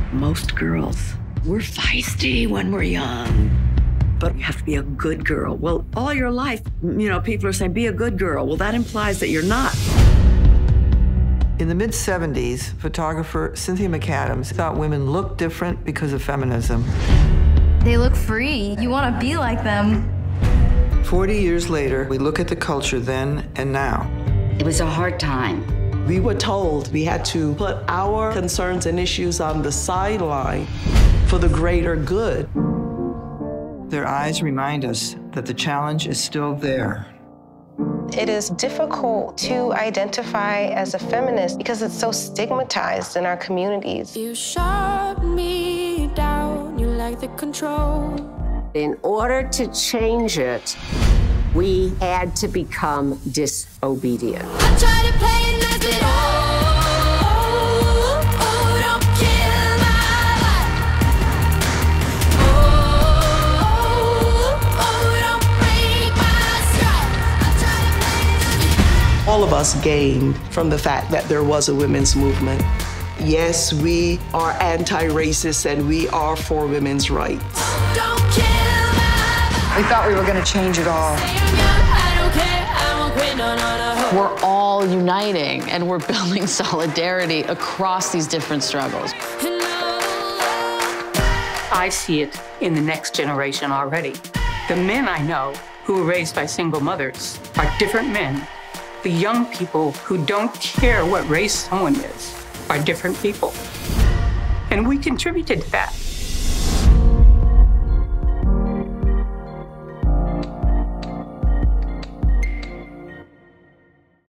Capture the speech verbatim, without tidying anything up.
Most girls, we're feisty when we're young, but you have to be a good girl. Well, all your life, you know, people are saying, be a good girl. Well, that implies that you're not. In the mid seventies, photographer Cynthia McAdams thought women looked different because of feminism. They look free. You want to be like them. Forty years later, we look at the culture then and now. It was a hard time. We were told we had to put our concerns and issues on the sideline for the greater good. Their eyes remind us that the challenge is still there. It is difficult to identify as a feminist because it's so stigmatized in our communities. You shut me down, you like the control. In order to change it, we had to become disobedient. I try to play it nice, but oh, oh, oh, don't kill my vibe. Oh, oh, oh, don't break my stride. I try to play it nice. All of us gained from the fact that there was a women's movement. Yes, we are anti-racist and we are for women's rights. Don't kill my vibe. We thought we were going to change it all. Say I'm young, I don't care, I won't quit, no, no, no. We're all uniting and we're building solidarity across these different struggles. I see it in the next generation already. The men I know who were raised by single mothers are different men. The young people who don't care what race someone is are different people. And we contributed to that.